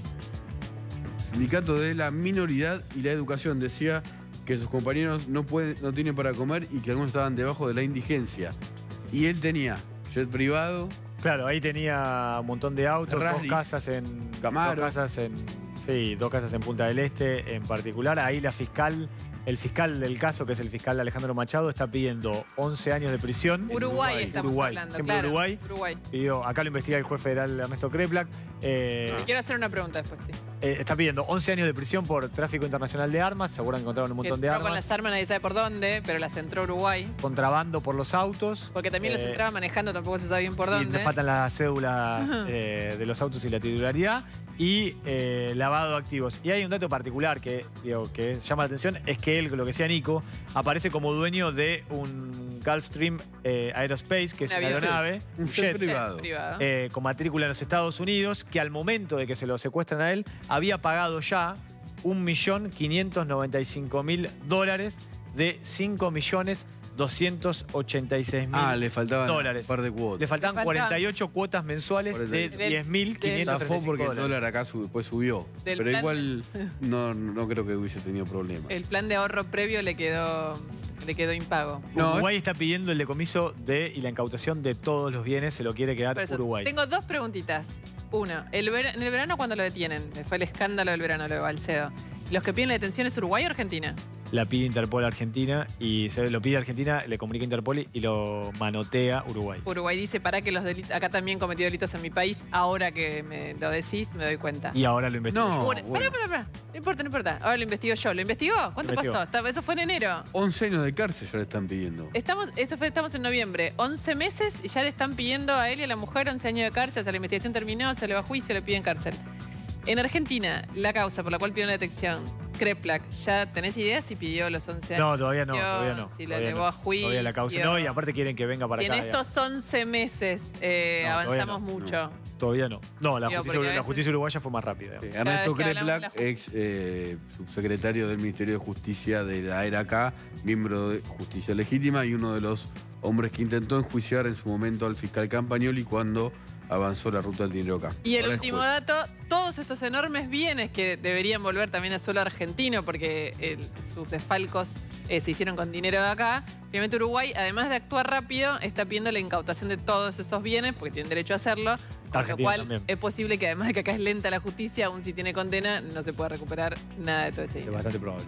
S1: Sindicato de la minoridad y la educación. Decía que sus compañeros no, pueden, no tienen para comer y que algunos estaban debajo de la indigencia. Y él tenía jet privado.
S7: Claro, ahí tenía un montón de autos,
S1: Rally,
S7: dos casas en
S1: Camaro.
S7: dos casas en sí, dos casas en Punta del Este en particular. Ahí la fiscal, el fiscal del caso, que es el fiscal Alejandro Machado, está pidiendo once años de prisión.
S2: Uruguay, Uruguay. estamos
S7: Uruguay.
S2: hablando,
S7: Siempre
S2: claro.
S7: Uruguay.
S2: Uruguay.
S7: Pidió, acá lo investiga el juez federal Ernesto Kreplak. Eh,
S2: no. Quiero hacer una pregunta después, sí.
S7: Eh, está pidiendo once años de prisión por tráfico internacional de armas. Seguro que encontraron un montón de
S2: Entró
S7: armas.
S2: con las armas, nadie sabe por dónde, pero las entró a Uruguay.
S7: Contrabando por los autos.
S2: Porque también
S7: eh,
S2: las entraba manejando, tampoco se sabe bien por
S7: Y
S2: dónde.
S7: le faltan las cédulas eh, de los autos y la titularidad. Y eh, lavado de activos. Y hay un dato particular que, digo, que llama la atención, es que él, lo que decía Nico, aparece como dueño de un Gulfstream eh, Aerospace, que es una aeronave,
S1: un jet privado,
S7: eh, con matrícula en los Estados Unidos, que al momento de que se lo secuestran a él, había pagado ya un millón quinientos noventa y cinco mil dólares de cinco millones doscientos ochenta y seis mil
S1: Ah, le faltaban
S7: dólares.
S1: un par de cuotas.
S7: Le faltaban
S2: Le faltaban-
S7: cuarenta y ocho cuotas mensuales de diez mil quinientos treinta y
S1: Zafó
S7: cinco
S1: porque el
S7: dólares.
S1: dólar acá sub- después subió.
S2: Del
S1: Pero
S2: plan-
S1: igual no, no creo que hubiese tenido problemas.
S2: El plan de ahorro previo le quedó, le quedó impago.
S1: No,
S7: Uruguay está pidiendo el decomiso de y la incautación de todos los bienes, se lo quiere quedar
S2: Por eso,
S7: Uruguay.
S2: Tengo dos preguntitas. Uno, el vera- en el verano, ¿cuándo lo detienen? Fue el escándalo del verano, lo de Balcedo. ¿Los que piden la detención es Uruguay o Argentina?
S7: La pide Interpol a Argentina y se lo pide Argentina, le comunica Interpol y lo manotea Uruguay.
S2: Uruguay dice, para que los delitos, acá también cometió delitos en mi país, ahora que me lo decís, me doy cuenta.
S7: Y ahora lo investiga.
S1: No,
S2: Una-
S1: bueno.
S2: pará, pará, pará. No importa, no importa. Ahora lo investigo yo. ¿Lo investigó? ¿Cuánto
S7: Lo investigó.
S2: pasó? Está- Eso fue en enero.
S1: once años de cárcel ya le están pidiendo.
S2: Estamos, eso fue, estamos en noviembre. once meses y ya le están pidiendo a él y a la mujer once años de cárcel. O sea, la investigación terminó, se le va a juicio, le piden cárcel. En Argentina, la causa por la cual pidieron la detección, Kreplak, ¿ya tenés idea si pidió los once años?
S7: No, todavía no, todavía no.
S2: Si la
S7: todavía
S2: llevó
S7: no.
S2: a juicio.
S7: Todavía la causa no, y aparte quieren que venga para
S2: Si en
S7: acá.
S2: estos once meses eh,
S7: No, todavía
S2: avanzamos
S7: no.
S2: mucho.
S7: Todavía no. No, la
S2: Digo,
S7: justicia,
S2: porque a
S7: la
S2: veces-
S7: justicia uruguaya fue más rápida.
S1: Sí,
S7: digamos.
S1: Ernesto
S2: vez que hablamos de
S1: Kreplak,
S2: la
S1: ex eh, subsecretario del Ministerio de Justicia de la E R A K, miembro de Justicia Legítima y uno de los hombres que intentó enjuiciar en su momento al fiscal Campagnoli cuando avanzó la ruta del dinero acá.
S2: Y el
S1: Ahora es
S2: último
S1: juez.
S2: dato, todos estos enormes bienes que deberían volver también a suelo argentino porque el- sus desfalcos eh, se hicieron con dinero de acá. Finalmente Uruguay, además de actuar rápido, está pidiendo la incautación de todos esos bienes porque tienen derecho a hacerlo. Con lo
S7: Argentina
S2: cual
S7: también.
S2: es posible que además de que acá es lenta la justicia, aún si tiene condena, no se pueda recuperar nada de todo ese
S7: Es
S2: dinero.
S7: bastante probable.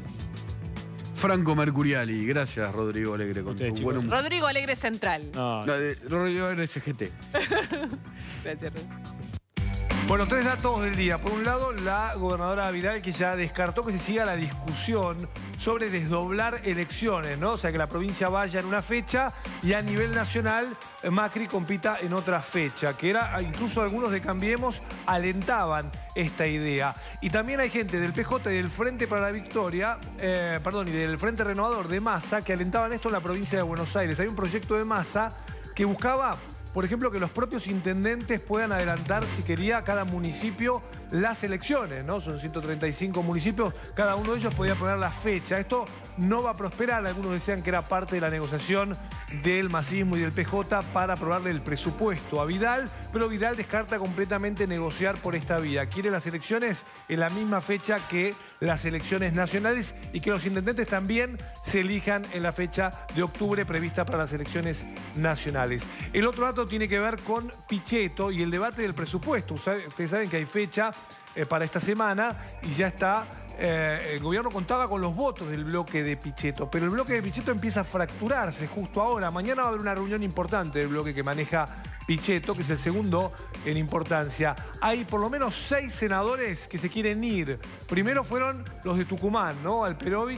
S1: Franco Mercuriali, gracias Rodrigo Alegre con
S7: Ustedes,
S1: tu
S7: chicos.
S1: buen humor.
S2: Rodrigo Alegre Central.
S7: No,
S1: No, de- Rodrigo Alegre S G T.
S2: Gracias, Rodrigo.
S3: Bueno, tres datos del día. Por un lado, la gobernadora Vidal, que ya descartó que se siga la discusión sobre desdoblar elecciones, ¿no? O sea, que la provincia vaya en una fecha y a nivel nacional eh, Macri compita en otra fecha, que era, incluso algunos de Cambiemos alentaban esta idea. Y también hay gente del P J y del Frente para la Victoria, eh, perdón, y del Frente Renovador de Massa, que alentaban esto en la provincia de Buenos Aires. Hay un proyecto de Massa que buscaba, por ejemplo, que los propios intendentes puedan adelantar, si quería, cada municipio las elecciones, ¿no? Son ciento treinta y cinco municipios, cada uno de ellos podía poner la fecha. Esto no va a prosperar, algunos decían que era parte de la negociación del masismo y del P J para aprobarle el presupuesto a Vidal, pero Vidal descarta completamente negociar por esta vía. Quiere las elecciones en la misma fecha que las elecciones nacionales y que los intendentes también se elijan en la fecha de octubre prevista para las elecciones nacionales. El otro dato tiene que ver con Pichetto y el debate del presupuesto. Ustedes saben que hay fecha eh, para esta semana y ya está. Eh, el gobierno contaba con los votos del bloque de Pichetto, pero el bloque de Pichetto empieza a fracturarse justo ahora. Mañana va a haber una reunión importante del bloque que maneja Pichetto, que es el segundo en importancia. Hay por lo menos seis senadores que se quieren ir. Primero fueron los de Tucumán, ¿no? Alperovich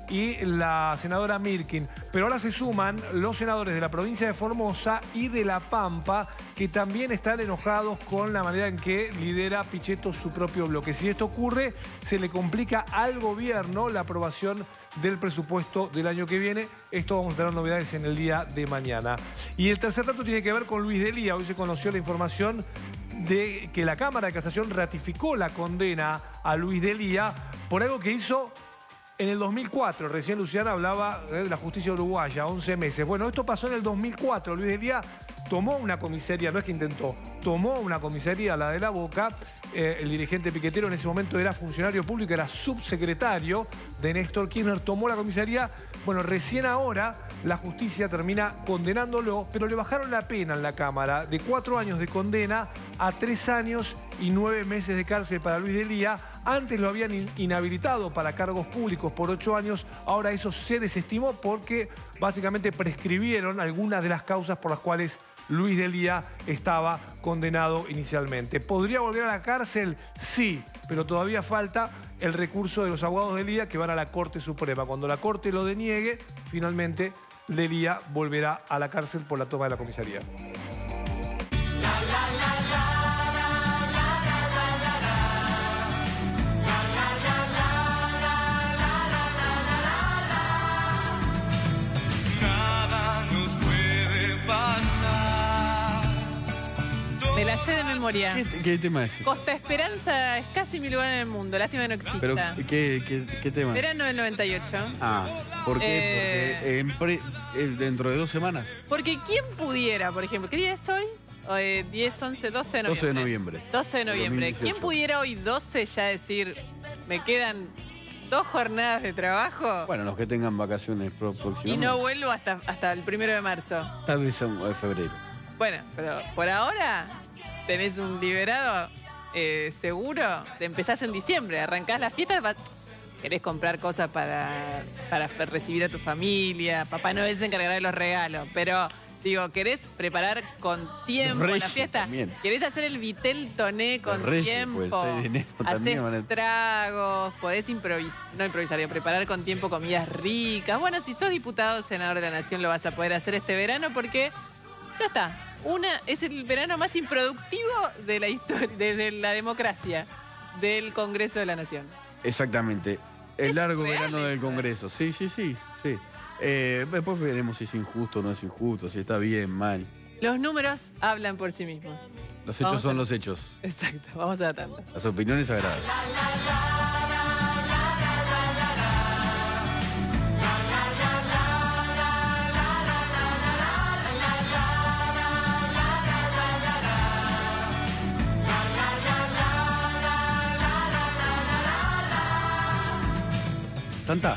S3: y la senadora Mirkin. Pero ahora se suman los senadores de la provincia de Formosa y de La Pampa, que también están enojados con la manera en que lidera Pichetto su propio bloque. Si esto ocurre, se le complica al gobierno la aprobación del presupuesto del año que viene. Esto vamos a tener novedades en el día de mañana. Y el tercer dato tiene que ver con Luis Delía. Hoy se conoció la información de que la Cámara de Casación ratificó la condena a Luis Delía por algo que hizo en el dos mil cuatro. Recién Luciana hablaba de la justicia uruguaya, once meses. Bueno, esto pasó en el dos mil cuatro. Luis Delía tomó una comisaría, no es que intentó, tomó una comisaría, la de La Boca. Eh, el dirigente piquetero en ese momento era funcionario público, era subsecretario de Néstor Kirchner, tomó la comisaría. Bueno, recién ahora la justicia termina condenándolo, pero le bajaron la pena en la Cámara de cuatro años de condena a tres años y nueve meses de cárcel para Luis Delía. Antes lo habían in inhabilitado para cargos públicos por ocho años, ahora eso se desestimó porque básicamente prescribieron algunas de las causas por las cuales Luis Delía estaba condenado inicialmente. ¿Podría volver a la cárcel? Sí, pero todavía falta el recurso de los abogados de Delía que van a la Corte Suprema. Cuando la Corte lo deniegue, finalmente Delía volverá a la cárcel por la toma de la comisaría.
S2: Me la sé de memoria.
S1: ¿Qué, qué tema es?
S2: Costa Esperanza es casi mi lugar en el mundo. Lástima que no exista.
S1: Pero, ¿qué, qué, qué tema?
S2: Verano del noventa y ocho.
S1: Ah, ¿por qué?
S2: Eh,
S1: Porque en pre- eh, dentro de dos semanas.
S2: Porque ¿quién pudiera, por ejemplo, qué día es hoy? Eh, diez, once, doce de noviembre.
S1: doce de noviembre.
S2: doce de noviembre.
S1: dos mil dieciocho.
S2: ¿Quién pudiera hoy doce ya decir, me quedan dos jornadas de trabajo
S1: Bueno, los que tengan vacaciones pro- próximamente.
S2: y no vuelvo hasta, hasta el primero de marzo?
S1: Tal vez en en febrero.
S2: Bueno, pero por ahora tenés un liberado eh, seguro. Te empezás en diciembre, arrancás las fiestas, vas- querés comprar cosas para, para fe- recibir a tu familia. Papá Noel se encargará de los regalos, pero digo, querés preparar con tiempo
S1: Los
S2: la
S1: Reyes
S2: fiesta.
S1: también.
S2: Querés hacer el vitel toné con
S1: Los Reyes,
S2: tiempo.
S1: pues, el seis de enero
S2: Hacés
S1: también van a-
S2: tragos, podés improvisar, no improvisar, digo, preparar con tiempo comidas ricas. Bueno, si sos diputado o senador de la Nación lo vas a poder hacer este verano porque ya está. Una, es el verano más improductivo de la historia, desde la democracia del Congreso de la Nación.
S1: Exactamente. El
S2: Es
S1: largo
S2: real
S1: verano del
S2: esto.
S1: Congreso. Sí, sí, sí. sí. Eh, después veremos si es injusto o no es injusto, si está bien, mal.
S2: Los números hablan por sí mismos.
S1: Los hechos
S2: Vamos
S1: son
S2: a-
S1: los hechos.
S2: Exacto, vamos a la tanda.
S1: Las opiniones sagradas. ¿Tanta?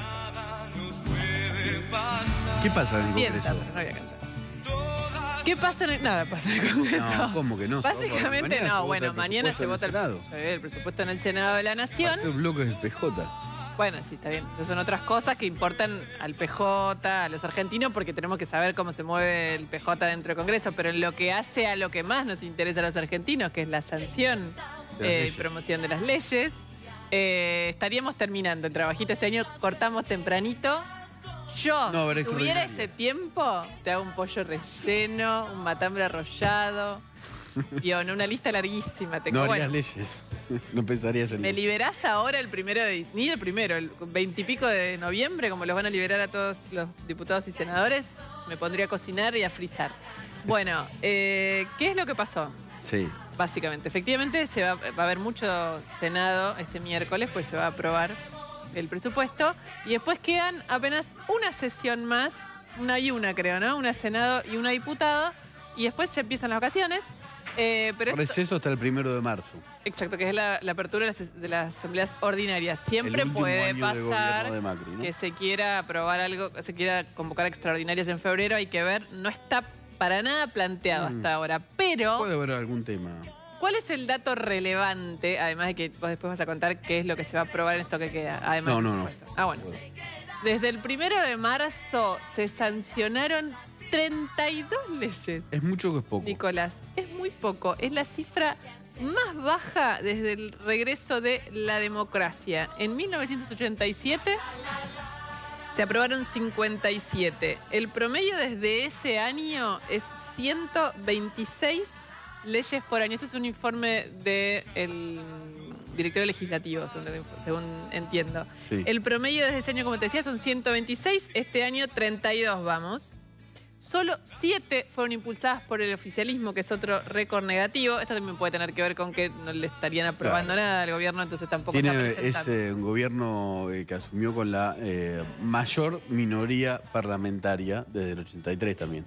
S1: ¿Qué pasa en el
S2: Bien,
S1: Congreso?
S2: pero no voy a cantar. ¿Qué pasa en el... Nada pasa en el Congreso.
S1: No, ¿cómo que no?
S2: Básicamente
S1: Mañana se
S2: no.
S1: vota
S2: Bueno,
S1: el
S2: mañana se
S1: presupuesto
S2: vota
S1: en
S2: el,
S1: el
S2: sí, el presupuesto en el Senado de la Nación.
S1: El bloque es el P J.
S2: Bueno, sí, está bien. Esas son otras cosas que importan al P J, a los argentinos, porque tenemos que saber cómo se mueve el P J dentro del Congreso. Pero en lo que hace a lo que más nos interesa a los argentinos, que es la sanción
S1: De las
S2: eh, y
S1: leyes.
S2: promoción de las leyes, eh, estaríamos terminando el trabajito este año. Cortamos tempranito. Yo,
S1: No, a ver,
S2: si tuviera
S1: extraordinario.
S2: ese tiempo, te hago un pollo relleno, un matambre arrollado. Guión, una lista larguísima. Te
S1: No
S2: bueno,
S1: harías leyes. No pensarías en
S2: ¿me
S1: eso.
S2: liberás ahora el primero de... Ni el primero, el veintipico de noviembre, como los van a liberar a todos los diputados y senadores? Me pondría a cocinar y a frizar. Bueno, eh, ¿qué es lo que pasó?
S1: Sí.
S2: Básicamente, efectivamente se va, va a haber mucho Senado este miércoles, pues se va a aprobar el presupuesto. Y después quedan apenas una sesión más, una y una creo, ¿no? Una Senado y una diputado. Y después se empiezan las vacaciones. Eh, pero esto-
S1: Receso hasta el primero de marzo.
S2: Exacto, que es la, la apertura de las, de las asambleas ordinarias. Siempre
S1: El último
S2: puede
S1: año de
S2: pasar
S1: gobierno de Macri, ¿no?
S2: que se quiera aprobar algo, se quiera convocar extraordinarias en febrero. Hay que ver, no está para nada planteado
S1: Mm.
S2: hasta ahora. Pero,
S1: Puede haber algún tema.
S2: ¿cuál es el dato relevante? Además de que vos después vas a contar qué es lo que se va a aprobar en esto que queda. Además
S1: No,
S2: del
S1: no, no.
S2: presupuesto. Ah, bueno. sí. Desde el primero de marzo se sancionaron treinta y dos leyes.
S1: ¿Es mucho o es poco?
S2: Nicolás, es muy poco. Es la cifra más baja desde el regreso de la democracia. En mil novecientos ochenta y siete Se aprobaron cincuenta y siete. El promedio desde ese año es ciento veintiséis leyes por año. Este es un informe del directorio legislativo, según, según entiendo.
S1: Sí.
S2: El promedio desde ese año, como te decía, son ciento veintiséis. Este año treinta y dos vamos. Solo siete fueron impulsadas por el oficialismo, que es otro récord negativo. Esto también puede tener que ver con que no le estarían aprobando
S1: Claro.
S2: nada al gobierno, entonces tampoco
S1: Tiene,
S2: está
S1: es
S2: presentando.
S1: eh, un gobierno eh, que asumió con la eh, mayor minoría parlamentaria desde el ochenta y tres también.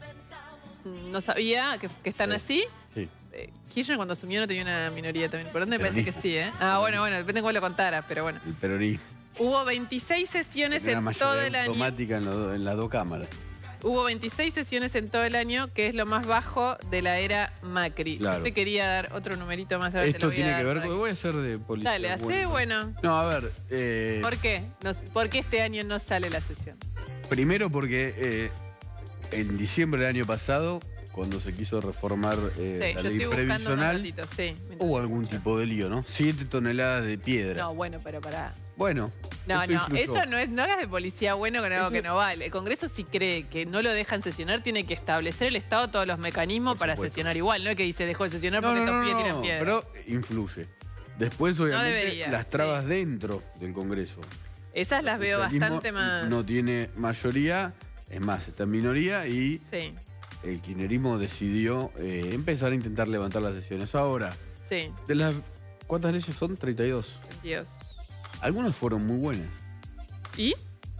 S2: No sabía que, que están
S1: Sí.
S2: así.
S1: Sí.
S2: Eh, Kirchner cuando asumió no tenía una minoría también. ¿Por dónde me parece que
S1: Peronismo.
S2: sí, eh? Ah, bueno, bueno, depende de cómo lo contaras, pero bueno.
S1: El peronismo.
S2: Hubo veintiséis sesiones
S1: Tiene una
S2: en todo
S1: mayoría
S2: el año.
S1: automática en, lo- en las dos cámaras.
S2: Hubo veintiséis sesiones en todo el año, que es lo más bajo de la era Macri.
S1: Claro.
S2: Yo te quería dar otro numerito más. A ver, te lo
S1: Esto
S2: voy a
S1: tiene
S2: dar
S1: que ver
S2: por
S1: con...
S2: aquí.
S1: Voy a hacer de política.
S2: Dale, hacé, bueno.
S1: No, a ver... eh,
S2: ¿Por qué? No- ¿Por qué este año no sale la sesión?
S1: primero porque eh, en diciembre del año pasado, cuando se quiso reformar eh,
S2: Sí,
S1: la
S2: yo
S1: ley
S2: estoy buscando unos
S1: previsional,
S2: datitos, sí.
S1: hubo algún tipo de lío, ¿no? Siete toneladas de piedra.
S2: No, bueno, pero pará.
S1: Bueno,
S2: No,
S1: eso
S2: no,
S1: influyó.
S2: eso no es, no hagas de policía bueno con algo
S1: Eso-
S2: que no vale. El Congreso si cree que no lo dejan sesionar, tiene que establecer el Estado todos los mecanismos
S1: Por
S2: para
S1: supuesto.
S2: sesionar igual. No es que dice dejó de sesionar
S1: No,
S2: porque
S1: no,
S2: estos
S1: no,
S2: pibes
S1: no,
S2: tiran piedra.
S1: pero influye. Después, obviamente,
S2: debería,
S1: las trabas
S2: sí.
S1: dentro del Congreso.
S2: Esas las veo
S1: El socialismo
S2: bastante más.
S1: No tiene mayoría, es más, está en minoría y
S2: Sí,
S1: el kirchnerismo decidió eh, empezar a intentar levantar las sesiones. Ahora,
S2: sí,
S1: de las ¿cuántas leyes son? treinta y dos.
S2: Dios.
S1: Algunas fueron muy buenas.
S2: ¿Y?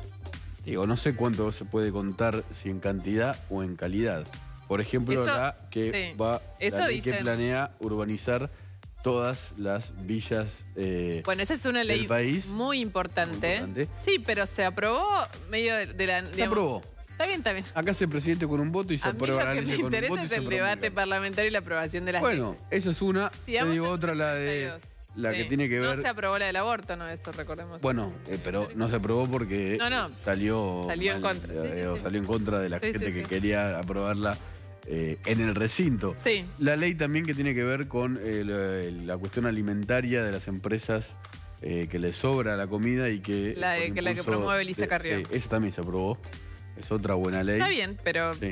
S1: Digo, no sé cuánto se puede contar, si en cantidad o en calidad. Por ejemplo,
S2: Eso-
S1: la que
S2: sí.
S1: va,
S2: Eso
S1: la ley que
S2: dicen.
S1: planea urbanizar todas las villas. eh,
S2: Bueno, esa es una
S1: del
S2: ley
S1: país.
S2: muy importante.
S1: Muy importante.
S2: Sí, pero se aprobó medio de la.
S1: Se
S2: digamos-
S1: aprobó.
S2: Está bien, está bien.
S1: Acá se presidente con un voto y se
S2: A mí
S1: aprueba
S2: lo
S1: la
S2: que
S1: ley
S2: me
S1: con un
S2: interesa
S1: voto y
S2: es
S1: se
S2: el
S1: promulga.
S2: debate parlamentario y la aprobación de las
S1: Bueno,
S2: leyes.
S1: esa es una. Te
S2: Sigamos
S1: digo
S2: en
S1: otra, la de
S2: treinta y dos.
S1: la que
S2: Sí.
S1: tiene que ver.
S2: No se aprobó la del aborto, no, eso recordemos.
S1: Bueno, eh, pero no se aprobó porque
S2: No, no.
S1: salió
S2: Salió en
S1: mal,
S2: contra.
S1: eh,
S2: Sí, sí,
S1: o
S2: sí.
S1: salió en contra de la
S2: Sí, sí,
S1: gente
S2: sí.
S1: que quería aprobarla eh, en el recinto.
S2: Sí.
S1: La ley también que tiene que ver con eh, la, la cuestión alimentaria de las empresas eh, que les sobra la comida y que...
S2: La de-
S1: con
S2: que la que
S1: impulso
S2: promueve Elisa
S1: de-
S2: Carrió.
S1: sí, esa también se aprobó. Es otra buena ley.
S2: Está bien, pero
S1: Sí.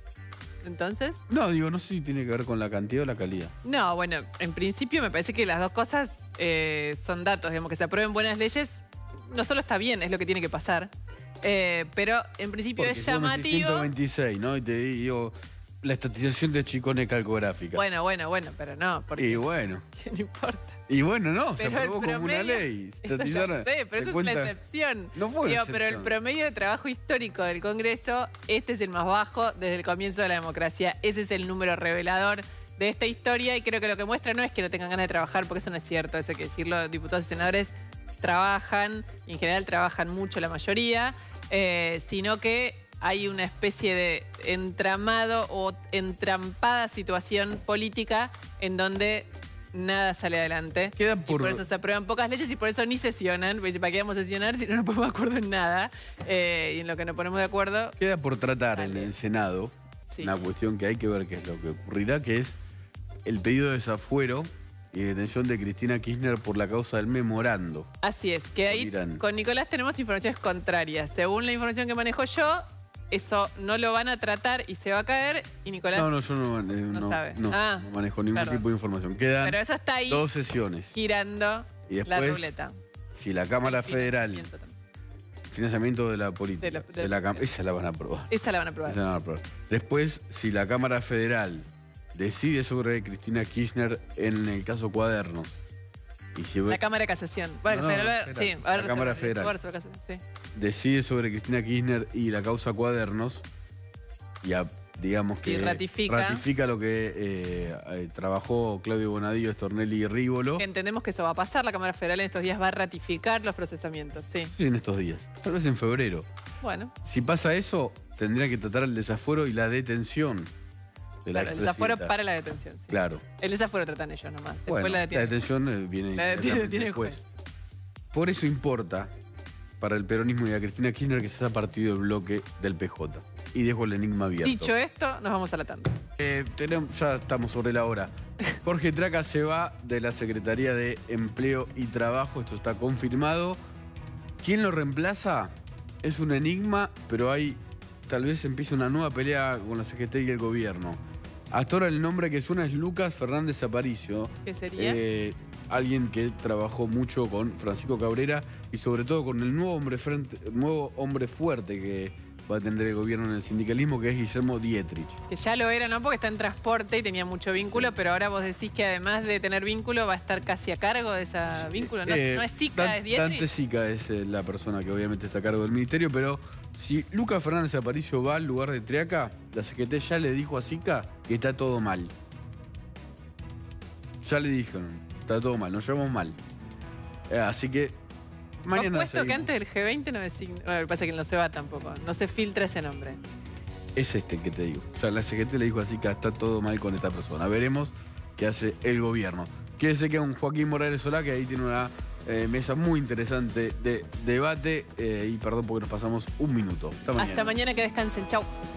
S2: entonces.
S1: No, digo, no sé si tiene que ver con la cantidad o la calidad.
S2: No, bueno, en principio me parece que las dos cosas eh, son datos. Digamos, que se aprueben buenas leyes, no solo está bien, es lo que tiene que pasar. Eh, pero en principio
S1: Porque
S2: es
S1: si vos me decís
S2: llamativo.
S1: ciento veintiséis, ¿no? Y te digo, la estatización de Chicone calcográfica.
S2: Bueno, bueno, bueno, pero no, porque
S1: Y bueno.
S2: no importa.
S1: Y bueno, no, se
S2: Pero el
S1: aprobó como una
S2: promedio-
S1: ley.
S2: Eso ya
S1: Estatizar-
S2: sé, pero
S1: ¿te
S2: eso es
S1: cuenta?
S2: la excepción.
S1: No fue
S2: Digo,
S1: una
S2: pero el
S1: excepción.
S2: promedio de trabajo histórico del Congreso, este es el más bajo desde el comienzo de la democracia. Ese es el número revelador de esta historia y creo que lo que muestra no es que no tengan ganas de trabajar, porque eso no es cierto, eso hay que decirlo. Diputados y senadores trabajan, y en general trabajan mucho la mayoría, eh, sino que hay una especie de entramado o entrampada situación política en donde nada sale adelante.
S1: Queda
S2: Y
S1: por-
S2: por eso se aprueban pocas leyes y por eso ni sesionan. Porque dice, ¿para qué vamos a sesionar si no nos ponemos de acuerdo en nada? Eh, y en lo que nos ponemos de acuerdo.
S1: Queda por tratar
S2: Dale.
S1: en el Senado
S2: Sí.
S1: una cuestión que hay que ver qué es lo que ocurrirá, que es el pedido de desafuero y detención de Cristina Kirchner por la causa del memorando.
S2: Así es, que ahí
S1: Irán.
S2: con Nicolás tenemos informaciones contrarias. Según la información que manejo yo, eso no lo van a tratar y se va a caer. Y Nicolás.
S1: No, no, yo no, eh, no,
S2: sabe.
S1: no,
S2: Ah,
S1: no manejo ningún
S2: perdón.
S1: tipo de información. Quedan
S2: Pero eso está ahí
S1: dos sesiones.
S2: girando
S1: Y
S2: la
S1: después,
S2: ruleta.
S1: si la Cámara Federal,
S2: Financiamiento también.
S1: financiamiento de la política,
S2: De la-
S1: de
S2: de-
S1: la cam- esa la van a aprobar.
S2: Esa la van a aprobar.
S1: Esa la van a aprobar. Después, si la Cámara Federal decide sobre Cristina Kirchner en el caso Cuadernos, y si
S2: La Cámara de Casación. Bueno,
S1: No, no,
S2: federal,
S1: federal.
S2: sí,
S1: La
S2: ahora se-
S1: Cámara Federal.
S2: ahora se va a casar, sí.
S1: decide sobre Cristina Kirchner y la causa Cuadernos, y a- digamos que
S2: Y ratifica.
S1: ratifica lo que eh, eh, trabajó Claudio Bonadío, Stornelli y Rívolo
S2: Entendemos que eso va a pasar. La Cámara Federal en estos días va a ratificar los procesamientos. Sí.
S1: en estos días, tal vez en febrero.
S2: Bueno,
S1: Si pasa eso, tendría que tratar el desafuero y la detención de la
S2: claro, el desafuero
S1: expresidenta.
S2: para la detención. sí.
S1: Claro.
S2: El desafuero tratan ellos nomás. Después
S1: Bueno,
S2: la
S1: la,
S2: detienen.
S1: detención eh, viene
S2: La detiene-
S1: inmediatamente
S2: tiene el
S1: después.
S2: juez.
S1: Por eso importa para el peronismo y a Cristina Kirchner que se haya partido el bloque del P J. Y dejo el enigma abierto.
S2: Dicho esto, nos vamos a la tanda.
S1: Eh, tenemos, ya estamos sobre la hora. Jorge Traca se va de la Secretaría de Empleo y Trabajo, esto está confirmado. ¿Quién lo reemplaza? es un enigma, pero hay tal vez empiece una nueva pelea con la C G T y el gobierno. Hasta ahora el nombre que suena es Lucas Fernández Aparicio.
S2: ¿Qué sería?
S1: Eh, alguien que trabajó mucho con Francisco Cabrera y sobre todo con el nuevo hombre, frente, nuevo hombre fuerte que va a tener el gobierno en el sindicalismo, que es Guillermo Dietrich.
S2: Que ya lo era, ¿no? Porque está en transporte y tenía mucho vínculo, sí. Pero ahora vos decís que además de tener vínculo va a estar casi a cargo de ese vínculo. No, eh, no es Sica, Dan, es Dietrich.
S1: Dante Sica es eh, la persona que obviamente está a cargo del ministerio, pero si Lucas Fernández Aparicio va al lugar de Triaca, la C G T ya le dijo a Sica que está todo mal. Ya le dijeron, está todo mal, nos llevamos mal. Eh, así que mañana
S2: puesto que antes del G veinte no designa. Bueno, lo que pasa es que no se va tampoco. No se filtra ese nombre.
S1: Es este que te digo. O sea, la C G T le dijo así que está todo mal con esta persona. Veremos qué hace el gobierno. Quédese que un Joaquín Morales Solá, que ahí tiene una eh, mesa muy interesante de debate. Eh, y perdón porque nos pasamos un minuto. Hasta mañana.
S2: Hasta mañana, que descansen. Chau.